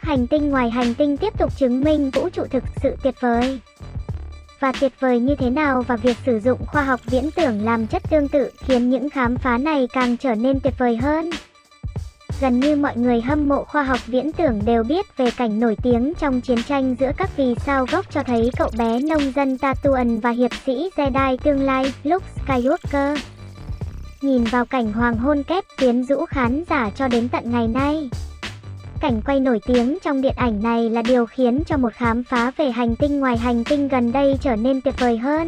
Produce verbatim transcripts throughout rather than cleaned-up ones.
hành tinh ngoài hành tinh tiếp tục chứng minh vũ trụ thực sự tuyệt vời. Và tuyệt vời như thế nào, và việc sử dụng khoa học viễn tưởng làm chất tương tự khiến những khám phá này càng trở nên tuyệt vời hơn. Gần như mọi người hâm mộ khoa học viễn tưởng đều biết về cảnh nổi tiếng trong chiến tranh giữa các vì sao gốc cho thấy cậu bé nông dân Tatooine và hiệp sĩ Jedi tương lai Luke Skywalker. Nhìn vào cảnh hoàng hôn kép quyến rũ khán giả cho đến tận ngày nay. Cảnh quay nổi tiếng trong điện ảnh này là điều khiến cho một khám phá về hành tinh ngoài hành tinh gần đây trở nên tuyệt vời hơn.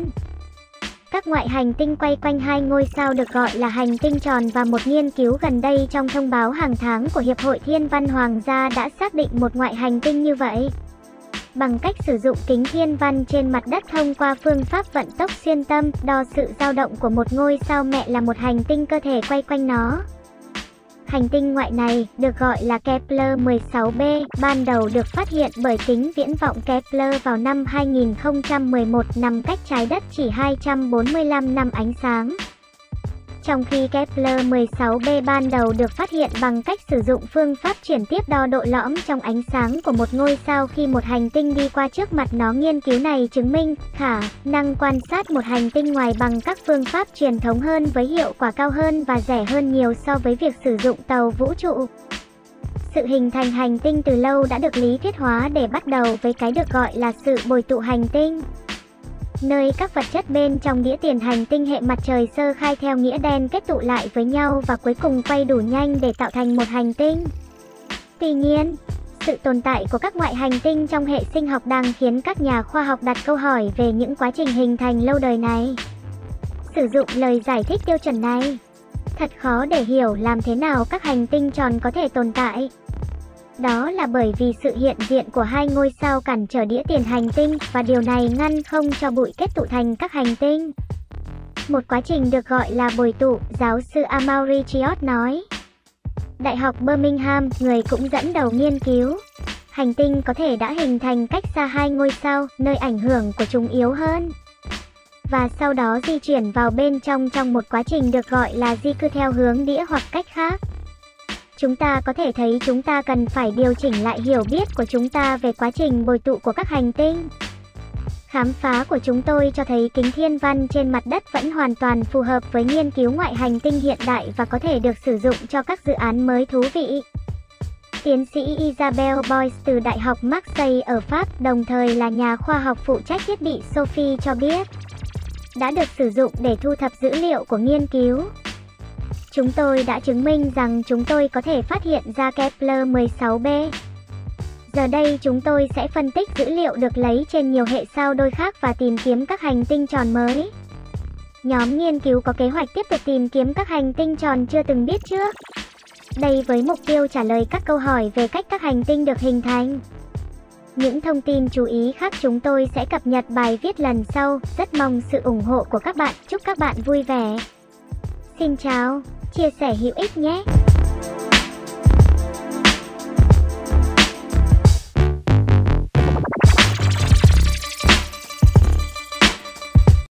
Các ngoại hành tinh quay quanh hai ngôi sao được gọi là hành tinh tròn, và một nghiên cứu gần đây trong thông báo hàng tháng của Hiệp hội Thiên văn Hoàng gia đã xác định một ngoại hành tinh như vậy. Bằng cách sử dụng kính thiên văn trên mặt đất thông qua phương pháp vận tốc xuyên tâm, đo sự dao động của một ngôi sao mẹ là một hành tinh cơ thể quay quanh nó. Hành tinh ngoại này, được gọi là Kepler mười sáu b, ban đầu được phát hiện bởi kính viễn vọng Kepler vào năm hai nghìn không trăm mười một, nằm cách trái đất chỉ hai trăm bốn mươi lăm năm ánh sáng. Trong khi Kepler mười sáu b ban đầu được phát hiện bằng cách sử dụng phương pháp chuyển tiếp đo độ lõm trong ánh sáng của một ngôi sao khi một hành tinh đi qua trước mặt nó. Nghiên cứu này chứng minh khả năng quan sát một hành tinh ngoài bằng các phương pháp truyền thống hơn, với hiệu quả cao hơn và rẻ hơn nhiều so với việc sử dụng tàu vũ trụ. Sự hình thành hành tinh từ lâu đã được lý thuyết hóa, để bắt đầu với cái được gọi là sự bồi tụ hành tinh, nơi các vật chất bên trong đĩa tiền hành tinh hệ mặt trời sơ khai theo nghĩa đen kết tụ lại với nhau và cuối cùng quay đủ nhanh để tạo thành một hành tinh. Tuy nhiên, sự tồn tại của các ngoại hành tinh trong hệ sinh học đang khiến các nhà khoa học đặt câu hỏi về những quá trình hình thành lâu đời này. Sử dụng lời giải thích tiêu chuẩn này, thật khó để hiểu làm thế nào các hành tinh tròn có thể tồn tại. Đó là bởi vì sự hiện diện của hai ngôi sao cản trở đĩa tiền hành tinh, và điều này ngăn không cho bụi kết tụ thành các hành tinh. Một quá trình được gọi là bồi tụ, giáo sư Amaury Chiot nói. Đại học Birmingham, người cũng dẫn đầu nghiên cứu. Hành tinh có thể đã hình thành cách xa hai ngôi sao, nơi ảnh hưởng của chúng yếu hơn, và sau đó di chuyển vào bên trong trong một quá trình được gọi là di cư theo hướng đĩa hoặc cách khác. Chúng ta có thể thấy chúng ta cần phải điều chỉnh lại hiểu biết của chúng ta về quá trình bồi tụ của các hành tinh. Khám phá của chúng tôi cho thấy kính thiên văn trên mặt đất vẫn hoàn toàn phù hợp với nghiên cứu ngoại hành tinh hiện đại và có thể được sử dụng cho các dự án mới thú vị. Tiến sĩ Isabelle Boyce từ Đại học Marseille ở Pháp, đồng thời là nhà khoa học phụ trách thiết bị Sophie, cho biết đã được sử dụng để thu thập dữ liệu của nghiên cứu. Chúng tôi đã chứng minh rằng chúng tôi có thể phát hiện ra Kepler mười sáu b. Giờ đây chúng tôi sẽ phân tích dữ liệu được lấy trên nhiều hệ sao đôi khác và tìm kiếm các hành tinh tròn mới. Nhóm nghiên cứu có kế hoạch tiếp tục tìm kiếm các hành tinh tròn chưa từng biết trước. Đây với mục tiêu trả lời các câu hỏi về cách các hành tinh được hình thành. Những thông tin chú ý khác chúng tôi sẽ cập nhật bài viết lần sau. Rất mong sự ủng hộ của các bạn. Chúc các bạn vui vẻ. Xin chào, chia sẻ hữu ích nhé.